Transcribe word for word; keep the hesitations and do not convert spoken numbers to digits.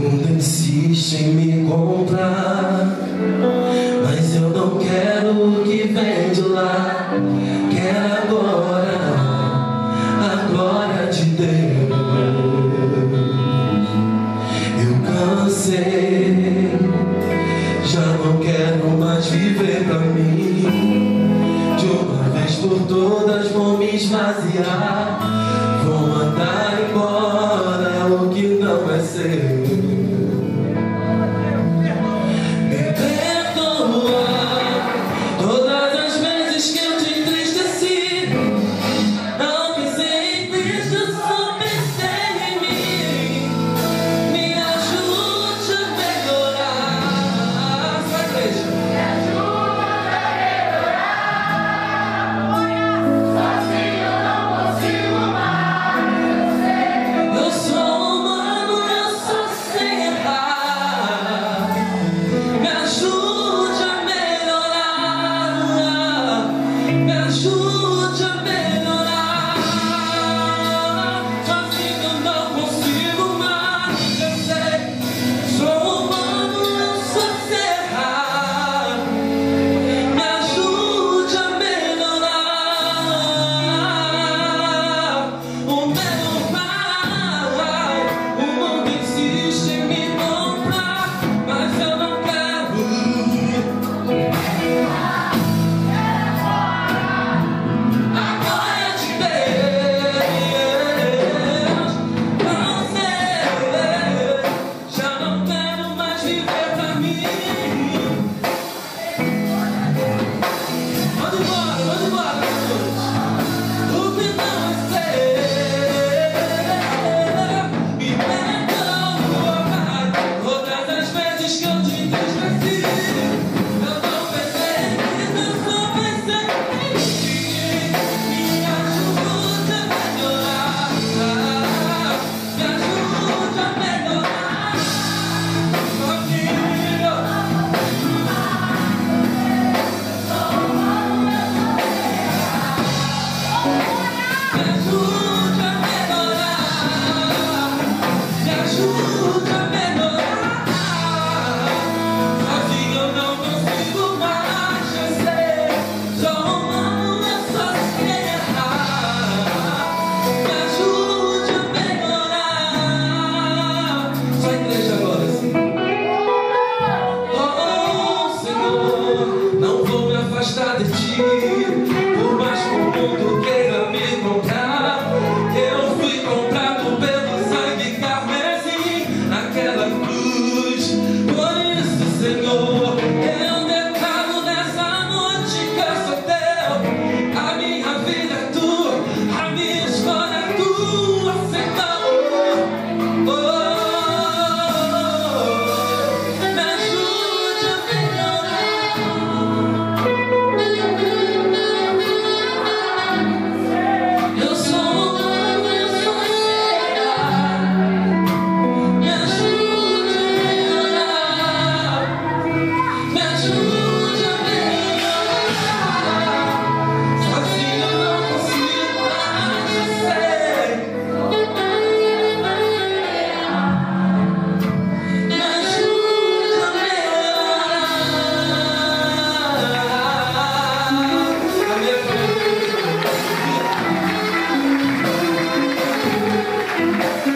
mundo insiste em me comprar, mas eu não quero o que vem de lá. Quero agora a glória de Deus. Eu cansei, já não quero mais viver pra mim. De uma vez por todas vou me esvaziar, vou mandar embora o que não é seu. De ti, por mais que o mundo queira me comprar, eu fui comprado pelo sangue carmesim naquela cruz. Por isso, Senhor, eu declaro nessa noite que eu sou teu. A minha vida é tua, a minha história é tua, Senhor. Oh, oh, oh. Yeah.